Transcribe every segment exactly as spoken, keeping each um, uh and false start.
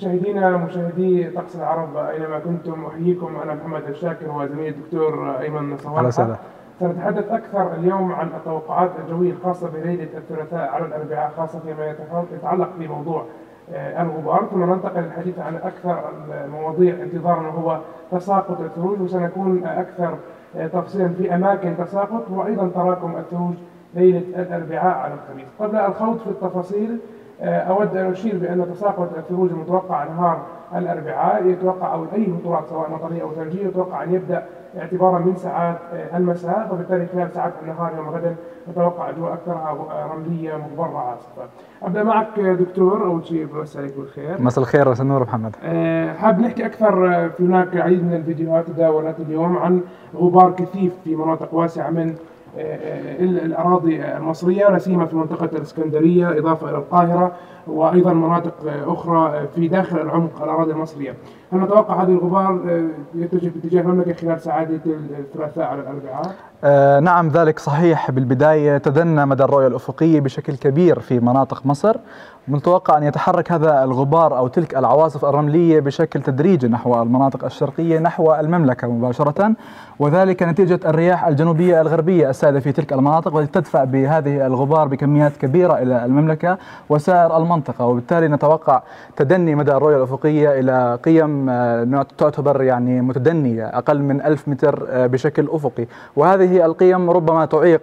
مشاهدينا مشاهدي طقس العرب أينما كنتم، أحييكم. أنا محمد الشاكر وزميلي الدكتور أيمن صوالحة. سنتحدث أكثر اليوم عن التوقعات الجوية الخاصة بليلة الثلاثاء على الأربعاء، خاصة فيما يتعلق بموضوع الغبار، ثم ننتقل للحديث عن أكثر المواضيع انتظارنا وهو تساقط الثلوج، وسنكون أكثر تفصيلا في أماكن تساقط وأيضا تراكم الثلوج ليلة الأربعاء على الخميس. قبل الخوض في التفاصيل أود أن أشير بأن تساقط الثلوج المتوقع نهار الأربعاء يتوقع، أو أي هطولات سواء مطرية أو ثلجية، يتوقع أن يبدأ اعتبارا من ساعات المساء، وبالتالي خلال ساعات النهار يوم غدا نتوقع أجواء أكثر رملية مغبرة عاصفة. أبدأ معك دكتور، أول شيء بمساء عليك بالخير. مساء الخير ومساء النور محمد. أه حاب نحكي أكثر. في هناك العديد من الفيديوهات تداولت اليوم عن غبار كثيف في مناطق واسعة من الأراضي المصرية، لا سيما في منطقة الإسكندرية إضافة إلى القاهرة، وأيضا مناطق أخرى في داخل العمق الأراضي المصرية. هل نتوقع هذا الغبار يتجه باتجاه المملكة خلال ساعات الثلاثاء على الأربعاء؟ آه نعم ذلك صحيح. بالبداية تدنى مدى الرؤية الأفقية بشكل كبير في مناطق مصر، متوقع أن يتحرك هذا الغبار أو تلك العواصف الرملية بشكل تدريجي نحو المناطق الشرقية نحو المملكة مباشرة، وذلك نتيجة الرياح الجنوبية الغربية السائدة في تلك المناطق، والتي تدفع بهذه الغبار بكميات كبيرة إلى المملكة وسائر المنطقة، وبالتالي نتوقع تدني مدى الرؤية الأفقية إلى قيم تعتبر يعني متدنية أقل من ألف متر بشكل أفقي، وهذه القيم ربما تعيق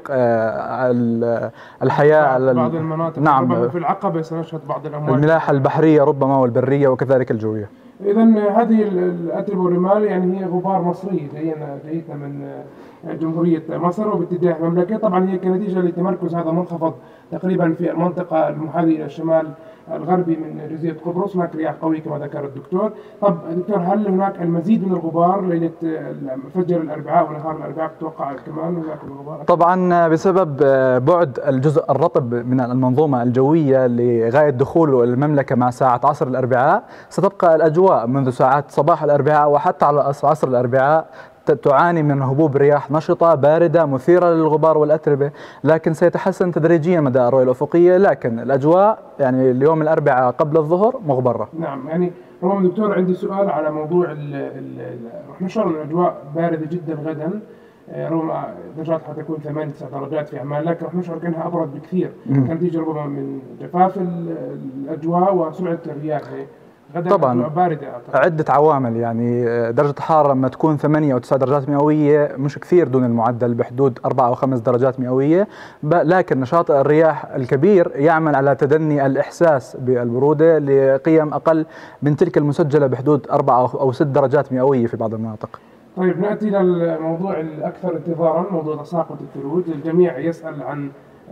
الحياة على بعض المناطق. نعم، ربما في العقبة سنشهد بعض الأمواج، الملاحة البحرية ربما والبرية وكذلك الجوية. إذا هذه الأتربة والرمال يعني هي غبار مصري جاينا جايتنا من جمهورية مصر وباتجاه المملكة. طبعا هي كنتيجة لتمركز هذا المنخفض تقريبا في المنطقة المحاذية إلى الشمال الغربي من جزيرة قبرص. هناك رياح قوية كما ذكر الدكتور. طب دكتور، هل هناك المزيد من الغبار ليلة فجر الأربعاء ونهار الأربعاء تتوقع كمان هناك الغبار؟ طبعا بسبب بعد الجزء الرطب من المنظومة الجوية لغاية دخوله المملكة مع ساعة عصر الأربعاء، ستبقى الأجواء منذ ساعات صباح الأربعاء وحتى على عصر الأربعاء تعاني من هبوب رياح نشطة باردة مثيرة للغبار والأتربة، لكن سيتحسن تدريجيا مدى الرؤية الأفقية، لكن الأجواء يعني اليوم الأربعاء قبل الظهر مغبرة. نعم، يعني رغم دكتور عندي سؤال على موضوع ال ال رح نشعر ان الاجواء باردة جدا غدا، رغم درجات حتكون ثمانية تسع درجات في عمان، لكن رح نشعر كأنها أبرد بكثير كنتيجة ربما من جفاف الأجواء وسرعة الرياح. طبعا عدة عوامل، يعني درجة الحرارة لما تكون ثمانية أو تسع درجات مئوية مش كثير دون المعدل، بحدود أربعة أو خمس درجات مئوية، لكن نشاط الرياح الكبير يعمل على تدني الإحساس بالبرودة لقيم أقل من تلك المسجلة بحدود أربعة أو ست درجات مئوية في بعض المناطق. طيب نأتي للموضوع الأكثر انتظارا، موضوع تساقط الثلوج. الجميع يسأل عن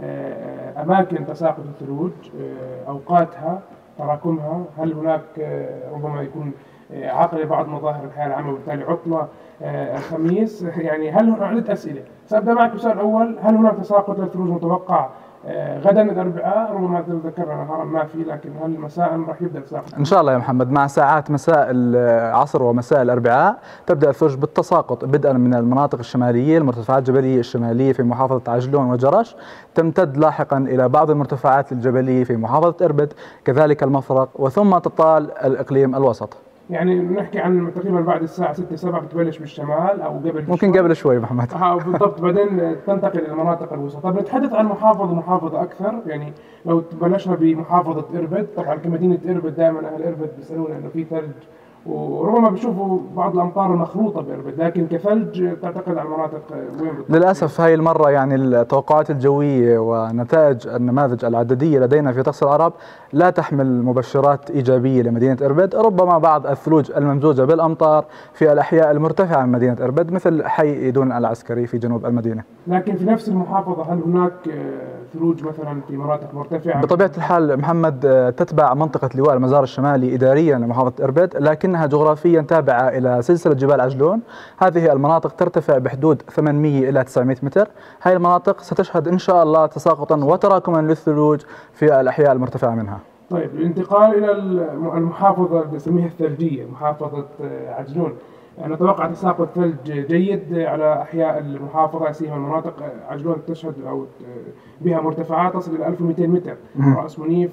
أماكن تساقط الثلوج، أوقاتها، تراكمها. هل هناك ربما يكون عاقل لبعض مظاهر الحياة العامة وبالتالي عطلة الخميس؟ يعني هل هناك عدة أسئلة. سأبدأ معك بالسؤال الأول، هل هناك تساقط للثلوج متوقع غدا الأربعاء؟ ربما ذكرنا نهارا ما في، لكن هل مساء راح يبدأ التساقط؟ إن شاء الله يا محمد، مع ساعات مساء العصر ومساء الأربعاء تبدأ الثلوج بالتساقط بدءا من المناطق الشمالية، المرتفعات الجبلية الشمالية في محافظة عجلون وجرش، تمتد لاحقا إلى بعض المرتفعات الجبلية في محافظة إربد، كذلك المفرق، وثم تطال الإقليم الوسط. يعني نحكي عن تقريبا بعد الساعة ستة سبعة بتبلش بالشمال أو قبل ممكن شوي. قبل شوي محمد. اه بالضبط، بعدين تنتقل إلى المناطق الوسطى. طب نتحدث عن محافظة محافظة أكثر، يعني لو بلشنا بمحافظة إربد. طبعا كمدينة إربد دائما أهل إربد بيسألونا إنه في ثلج، وربما بيشوفوا بعض الأمطار المخلوطة بإربد، لكن كثلج تعتقد على المناطق وين بالضبط؟ للأسف هاي المرة يعني التوقعات الجوية ونتائج النماذج العددية لدينا في طقس العرب لا تحمل مبشرات إيجابية لمدينة إربد. ربما بعض الثلوج الممزوجة بالأمطار في الأحياء المرتفعة من مدينة إربد مثل حي إيدون العسكري في جنوب المدينة. لكن في نفس المحافظة هل هناك ثلوج مثلا في مناطق مرتفعة؟ بطبيعة الحال محمد تتبع منطقة لواء المزار الشمالي إداريا لمحافظة إربد، لكنها جغرافيا تابعة إلى سلسلة جبال عجلون. هذه المناطق ترتفع بحدود ثمانمئة إلى تسعمئة متر. هذه المناطق ستشهد إن شاء الله تساقطا وتراكما للثلوج في الأحياء المرتفعة منها. طيب الانتقال إلى المحافظة اللي نسميها الثلجية، محافظة عجلون. نتوقع تساقط ثلج جيد على أحياء المحافظة، سيما المناطق عجلون تشهد أو بها مرتفعات تصل إلى ألف ومئتين متر، رأس منيف،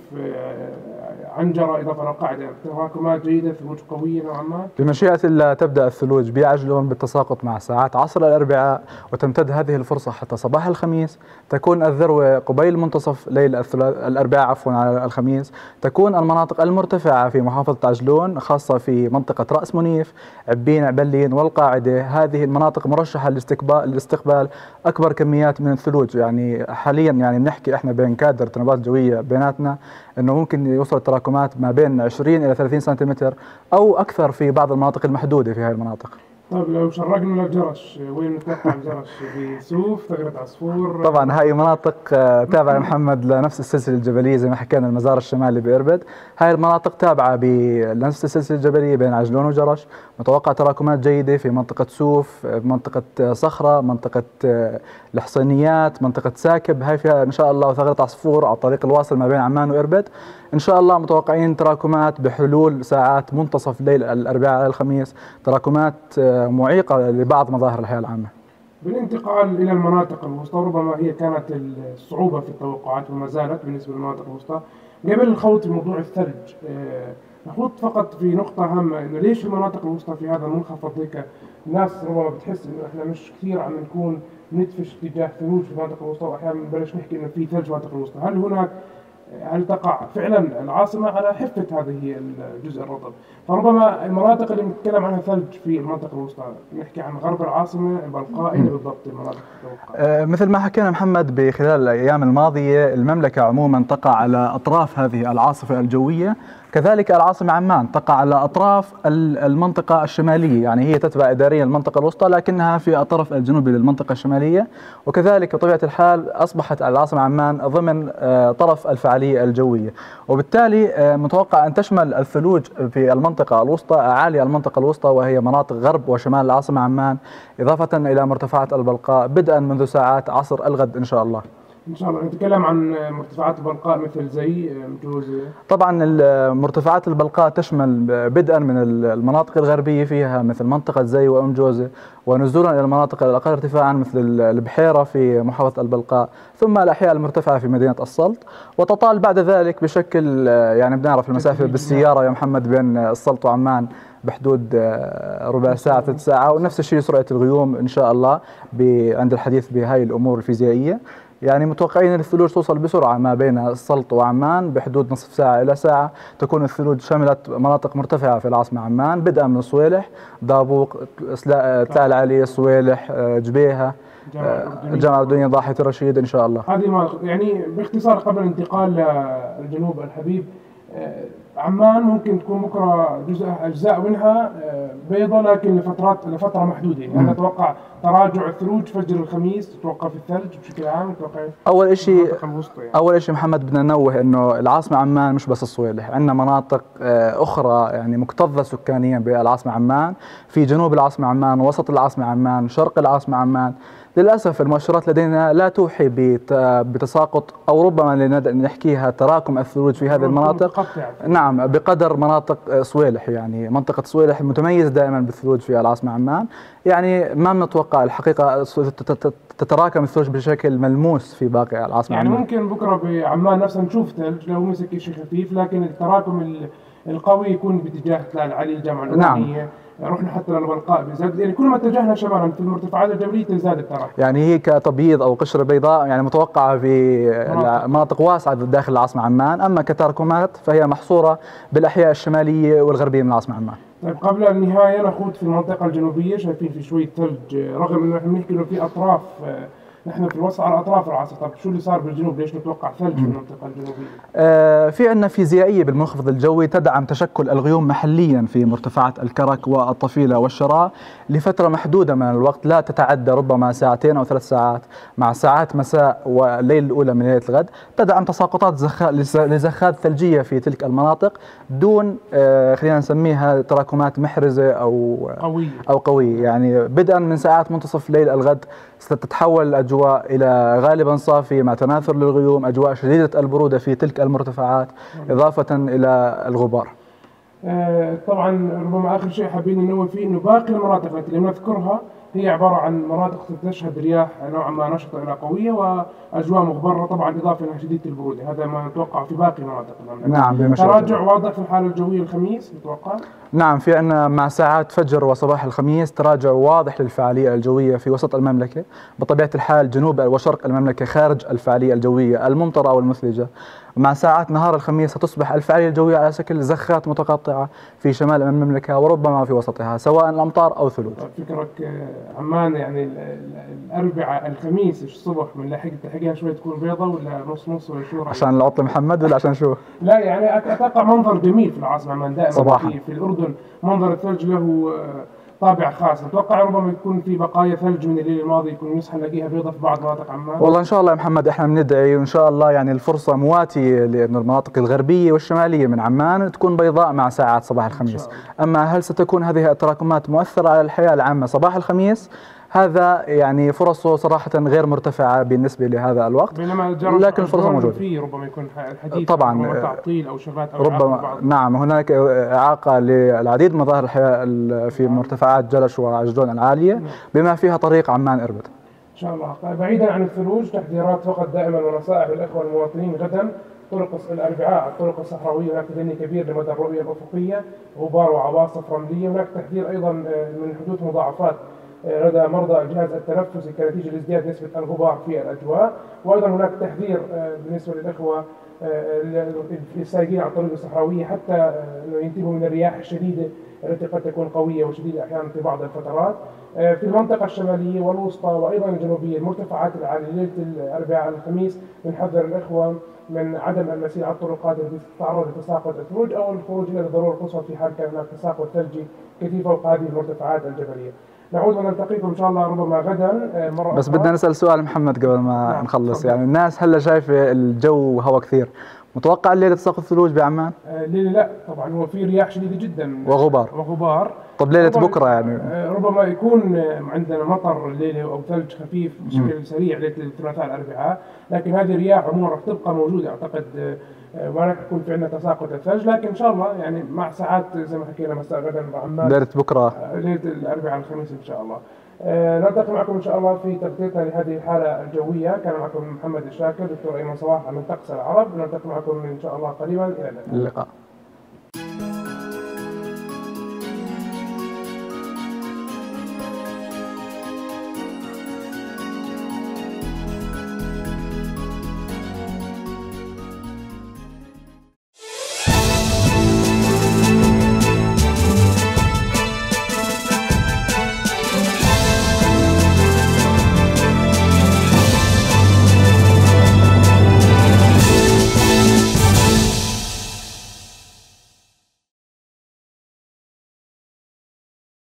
عنجرة، إضافة للقاعدة، تراكمات جيدة، ثلوج قوية نوعا ما. بمشيئة الله تبدأ الثلوج بعجلون بالتساقط مع ساعات عصر الأربعاء، وتمتد هذه الفرصة حتى صباح الخميس. تكون الذروة قبيل منتصف ليل الأربعاء عفوا على الخميس. تكون المناطق المرتفعة في محافظة عجلون خاصة في منطقة رأس منيف، عبين، عبلين والقاعدة، هذه المناطق مرشحة لاستقبال لاستقبال أكبر كميات من الثلوج. يعني حاليا يعني بنحكي احنا بين كادر تنبؤات جوية بيناتنا انه ممكن يوصل التراكمات ما بين عشرين إلى ثلاثين سنتيمتر أو أكثر في بعض المناطق المحدودة في هذه المناطق. طيب لو شرقنا للجرش، وين نتوقع الجرش؟ في سوف، ثغرة عصفور؟ طبعا هاي مناطق تابعة محمد لنفس السلسلة الجبلية زي ما حكينا، المزار الشمالي بإربد. هاي المناطق تابعة بنفس السلسلة الجبلية بين عجلون وجرش. متوقع تراكمات جيدة في منطقة سوف، منطقة صخرة، منطقة الحصينيات، منطقة ساكب، هاي فيها إن شاء الله، وثغرة عصفور على الطريق الواصل ما بين عمان وإربد. إن شاء الله متوقعين تراكمات بحلول ساعات منتصف ليل الأربعاء على الخميس، تراكمات معيقة لبعض مظاهر الحياة العامة. بالانتقال إلى المناطق الوسطى، ربما هي كانت الصعوبة في التوقعات وما زالت بالنسبة للمناطق الوسطى. قبل الخوض في موضوع الثلج، نخوض فقط في نقطة هامة، إنه ليش المناطق الوسطى في هذا المنخفض هيك الناس ربما بتحس إنه إحنا مش كثير عم نكون ندفش اتجاه ثلوج في المناطق الوسطى، وأحيانا بنبلش نحكي إنه في ثلج في المناطق الوسطى. هل هناك هل تقع فعلا العاصمة على حفة هذه الجزء الرطب؟ فربما المناطق اللي بنتكلم عنها ثلج في المنطقة الوسطى، نحكي عن غرب العاصمة، بلقاء، أين بالضبط المناطق تتوقع؟ أه مثل ما حكينا محمد بخلال الأيام الماضية، المملكة عموما تقع على أطراف هذه العاصفة الجوية، كذلك العاصمة عمان تقع على أطراف المنطقة الشمالية، يعني هي تتبع إداريا المنطقة الوسطى لكنها في الطرف الجنوبي للمنطقة الشمالية. وكذلك بطبيعة الحال أصبحت العاصمة عمان ضمن طرف الفعالية الجوية، وبالتالي متوقع أن تشمل الثلوج في المنطقة الوسطى أعالي المنطقة الوسطى، وهي مناطق غرب وشمال العاصمة عمان، إضافة إلى مرتفعات البلقاء بدءا منذ ساعات عصر الغد إن شاء الله. إن شاء الله. نتكلم عن مرتفعات البلقاء مثل زي مجوزة. طبعا مرتفعات البلقاء تشمل بدءا من المناطق الغربية فيها مثل منطقة زي وأم جوزة، ونزولا إلى المناطق الأقل ارتفاعا مثل البحيرة في محافظة البلقاء، ثم الأحياء المرتفعة في مدينة السلط، وتطال بعد ذلك بشكل يعني بنعرف المسافة بالسيارة يا محمد بين السلط وعمان بحدود ربع ساعة ثلث ساعة، ونفس الشيء سرعة الغيوم إن شاء الله عند الحديث بهاي الأمور الفيزيائية. يعني متوقعين أن الثلوج توصل بسرعة ما بين السلط وعمان بحدود نصف ساعة إلى ساعة. تكون الثلوج شملت مناطق مرتفعة في العاصمة عمان بدءا من صويلح، دابوق، تلال العالية، صويلح، جبيهة، الجامعة الأردنية، ضاحية الرشيد إن شاء الله. هذه ما يعني باختصار قبل الانتقال للجنوب الحبيب، عمان ممكن تكون بكره جزء اجزاء منها بيضاء لكن لفترات لفتره محدوده، يعني انا اتوقع تراجع الثلوج فجر الخميس، تتوقع في الثلج بشكل عام تتوقع؟ اول شيء يعني. اول شيء محمد بدنا ننوه انه العاصمه عمان مش بس الصويلح، عندنا مناطق اخرى يعني مكتظه سكانيا بالعاصمه عمان، في جنوب العاصمه عمان، وسط العاصمه عمان، شرق العاصمه عمان. للأسف المؤشرات لدينا لا توحي بتساقط أو ربما نحكيها تراكم الثلوج في هذه المناطق. نعم، بقدر مناطق صويلح، يعني منطقة صويلح متميز دائما بالثلوج في العاصمة عمان، يعني ما بنتوقع الحقيقة تتراكم الثلوج بشكل ملموس في باقي العاصمة يعني عمان. ممكن بكرة بعمان نفسها نشوف ثلج لو مسك شيء خفيف، لكن التراكم القوي يكون باتجاه تلال علي، الجامعة الأردنية. نعم. رحنا حتى للبلقاء بزاد، يعني كل ما اتجهنا شمالا في المرتفعات الجبلية تزداد التراكم. يعني هي كتبييض او قشره بيضاء يعني متوقعه في مناطق واسعه داخل العاصمه عمان، اما كتراكمات فهي محصوره بالاحياء الشماليه والغربيه من العاصمه عمان. طيب قبل النهايه نخوض في المنطقه الجنوبيه، شايفين في شويه ثلج رغم انه احنا بنحكي انه في اطراف، نحن في الوسط على اطراف العاصفه. طيب شو اللي صار بالجنوب؟ ليش نتوقع ثلج في المنطقه الجنوبيه؟ آه في عندنا فيزيائيه بالمنخفض الجوي تدعم تشكل الغيوم محليا في مرتفعات الكرك والطفيله والشراء لفتره محدوده من الوقت، لا تتعدى ربما ساعتين او ثلاث ساعات، مع ساعات مساء والليل الاولى من ليله الغد، تدعم تساقطات زخ... لزخات ثلجيه في تلك المناطق دون آه خلينا نسميها تراكمات محرزه او قويه او قويه، يعني بدءا من ساعات منتصف ليل الغد ستتحول الأجواء إلى غالبا صافي مع تناثر للغيوم، أجواء شديدة البرودة في تلك المرتفعات إضافة إلى الغبار. طبعا ربما اخر شيء حابين ننوه فيه انه باقي المناطق التي لم نذكرها هي عباره عن مناطق تشهد رياح نوعا ما نشطه الى قويه واجواء مغبره، طبعا اضافه الى شديده البروده. هذا ما نتوقع في باقي المناطق. نعم بمشاكل. تراجع واضح في الحاله الجويه الخميس نتوقع. نعم، في عندنا مع ساعات فجر وصباح الخميس تراجع واضح للفعاليه الجويه في وسط المملكه، بطبيعه الحال جنوب وشرق المملكه خارج الفعاليه الجويه الممطره او المثلجه. مع ساعات نهار الخميس ستصبح الفعاليه الجويه على شكل زخات متقطعه في شمال المملكه وربما في وسطها سواء الامطار او ثلوج. فكرك عمان يعني الاربعاء الخميس الصبح من لحق تلحقها شوي تكون بيضة ولا نص نص ولا شو؟ عشان العطله محمد ولا عشان شو؟ لا يعني اتوقع منظر جميل في العاصمه عمان دائما صباحا في, في الاردن منظر الثلج له طابع خاص. اتوقع ربما يكون في بقايا ثلج من الليل الماضي يكون يصحى نلاقيها بيضة في بعض مناطق عمان. والله ان شاء الله يا محمد احنا بندعي وان شاء الله يعني الفرصه مواتيه لان المناطق الغربيه والشماليه من عمان تكون بيضاء مع ساعات صباح الخميس. اما هل ستكون هذه التراكمات مؤثره على الحياه العامه صباح الخميس؟ هذا يعني فرصه صراحه غير مرتفعه بالنسبه لهذا الوقت، بينما لكن الفرصه موجوده. في ربما يكون الحديث طبعا تعطيل او شغلات او ربما. نعم هناك اعاقه للعديد من مظاهر الحياه في مرتفعات جلش وعجلون العاليه بما فيها طريق عمان اربد. ان شاء الله. بعيدا عن الثلوج تحذيرات فقط دائما ونصائح للاخوه المواطنين. غدا طرق الاربعاء الطرق الصحراويه هناك تدني كبير لمدى الرؤيه الافقيه، غبار وعواصف رمليه. هناك تحذير ايضا من حدوث مضاعفات لدى مرضى الجهاز التنفسي كنتيجه لازدياد نسبه الغبار في الاجواء. وايضا هناك تحذير بالنسبه للاخوه السائقين على الطرق الصحراويه حتى انه ينتبهوا من الرياح الشديده التي قد تكون قويه وشديده احيانا في بعض الفترات. في المنطقه الشماليه والوسطى وايضا الجنوبيه المرتفعات العاليه ليله الاربعاء الخميس بنحذر الاخوه من عدم المسير على الطرقات التي تتعرض لتساقط الثلوج او الخروج الى الضروره القصوى في حال كان هناك تساقط ثلجي كثيف فوق هذه المرتفعات الجبليه. نعود ونلتقيكم ان شاء الله ربما غدا مره بس بدنا نسال سؤال محمد قبل ما نعم. نخلص. يعني الناس هلا شايفه الجو وهواء كثير، متوقع الليله تساقط ثلوج بعمان؟ الليله لا طبعا، هو في رياح شديده جدا وغبار وغبار. طب ليله بكره يعني ربما يكون عندنا مطر الليله او ثلج خفيف بشكل سريع ليله الثلاثاء الاربعاء، لكن هذه الرياح عموما راح تبقى موجوده اعتقد ما راح يكون في عندنا تساقط الثلج، لكن ان شاء الله يعني مع ساعات زي ما حكينا مساء غدا عمان ليله بكره ليله الاربعاء الخميس ان شاء الله. أه نلتقي معكم ان شاء الله في تغطيتنا لهذه الحاله الجويه. كان معكم محمد الشاكر دكتور ايمن صباح من طقس العرب. نلتقي معكم ان شاء الله قريبا. الى اللقاء.